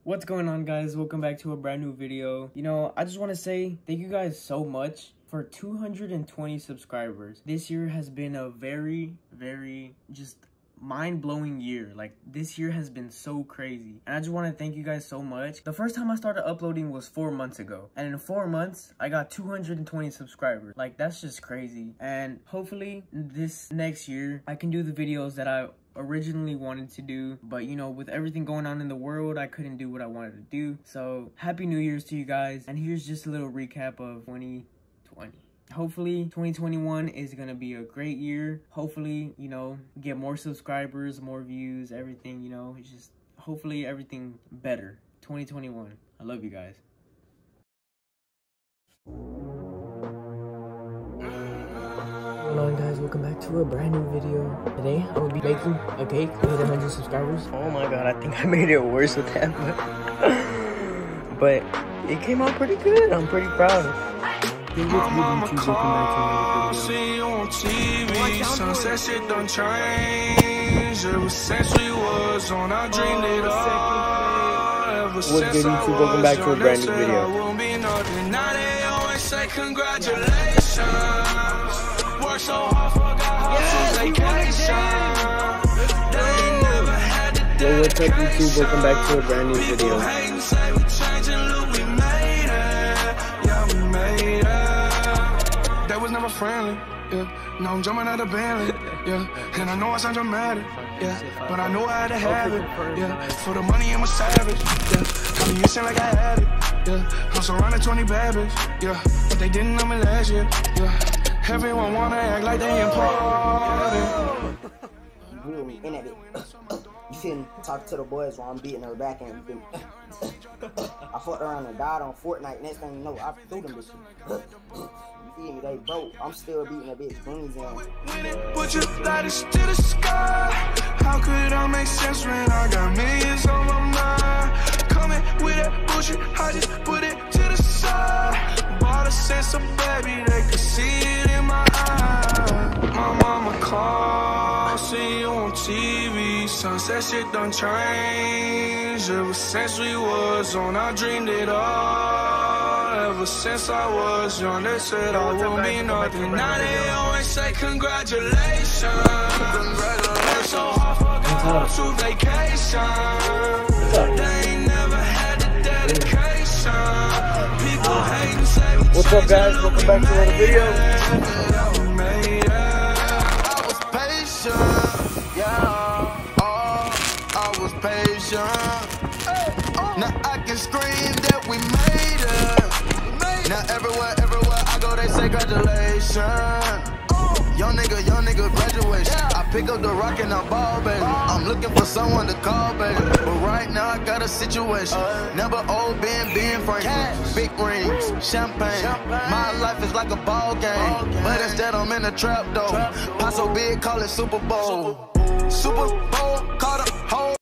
What's going on, guys? Welcome back to a brand new video. I just want to say thank you guys so much for 220 subscribers. This year has been a very just mind-blowing year. Like, this year has been so crazy, and I just want to thank you guys so much. The first time I started uploading was 4 months ago, and in 4 months I got 220 subscribers. Like, that's just crazy. And hopefully this next year I can do the videos that I originally wanted to do, but with everything going on in the world, I couldn't do what I wanted to do. So happy New Year's to you guys, and here's just a little recap of 2020. Hopefully 2021 is gonna be a great year. Hopefully get more subscribers, more views, everything. It's just hopefully everything better. 2021. I love you guys. Hello guys, welcome back to a brand new video. Today I will be baking a cake to hit 100 subscribers. Oh my god, I think I made it worse with that, but it came out pretty good. I'm pretty proud. My mama called, see you on TV, sunset shit done changed. Ever since we was on, I dreamed it all. Ever since I was welcome back to a brand new video. I won't be nothing. Now they always say congratulations. Worked so hard, forgot how to vacation. They ain't never had to Yo, what's up YouTube? Welcome back to a brand new video. People hate and say we changing, look, we made it. Yeah, we made it. That was never friendly, yeah. Now I'm jumping out of Bentley, yeah. And I know I sound dramatic, yeah. But I know I had to have it, yeah. For the money, I'm a savage, yeah. Got me missing like I had it, yeah. I'm surrounded 20 bad bitches, yeah. But they didn't know me last year, yeah. Everyone wanna act like they important. Really in it. You feel talk to the boys while I'm beating her back and I fucked around and died on Fortnite. Next thing you know, I threw them bitches. You feel me? They broke. I'm still beating a bitch greens in. Put your lighters to the sky. How could I make sense when I got millions on my mind? Coming with that bullshit, I just put it to the side. Bought a sense of baby, they could see it in my eyes. My mama called, see you on TV. Sunset shit done changed. Ever since we was on, I dreamed it all. Ever since I was young, they said I won't be nothing. Now they always say congratulations. Congratulations. So hard, forgot to vacation. They ain't never had the dedication. People hate and say what's up guys? Welcome back to another video. I was patient, yeah. Oh, I was patient. Now I can scream that we made it. Now everywhere I go, they say congratulations. Young nigga, graduation. I pick up the rock and I ball, baby. I'm looking for someone to call, baby. But right now I got a situation. Never old Ben Franklin. Big rings, champagne. My life is like a ball game, but instead I'm in a trap though. Pot so big, call it Super Bowl. Super Bowl, call the whole